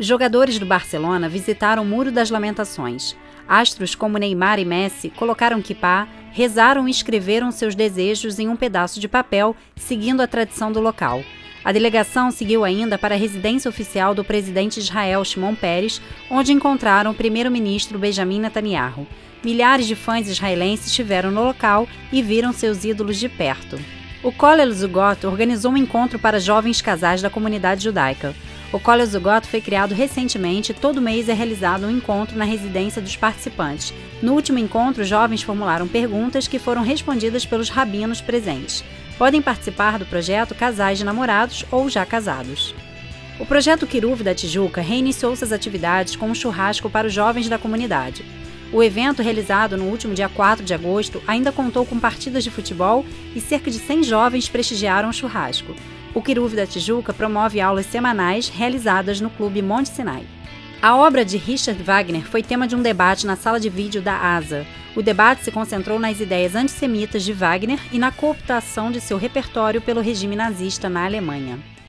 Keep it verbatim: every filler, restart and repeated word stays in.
Os jogadores do Barcelona visitaram o Muro das Lamentações. Astros como Neymar e Messi colocaram quipá, rezaram e escreveram seus desejos em um pedaço de papel, seguindo a tradição do local. A delegação seguiu ainda para a residência oficial do presidente de Israel, Shimon Peres, onde encontraram o primeiro-ministro Benjamin Netanyahu. Milhares de fãs israelenses estiveram no local e viram seus ídolos de perto. O Kollel Zugot organizou um encontro para jovens casais da comunidade judaica. O Kollel Zugot foi criado recentemente e todo mês é realizado um encontro na residência dos participantes. No último encontro, os jovens formularam perguntas que foram respondidas pelos rabinos presentes. Podem participar do projeto casais de namorados ou já casados. O projeto Kiruv da Tijuca reiniciou suas atividades com um churrasco para os jovens da comunidade. O evento, realizado no último dia quatro de agosto, ainda contou com partidas de futebol e cerca de cem jovens prestigiaram o churrasco. O Kiruv da Tijuca promove aulas semanais realizadas no Clube Monte Sinai. A obra de Richard Wagner foi tema de um debate na sala de vídeo da ASA. O debate se concentrou nas ideias antissemitas de Wagner e na cooptação de seu repertório pelo regime nazista na Alemanha.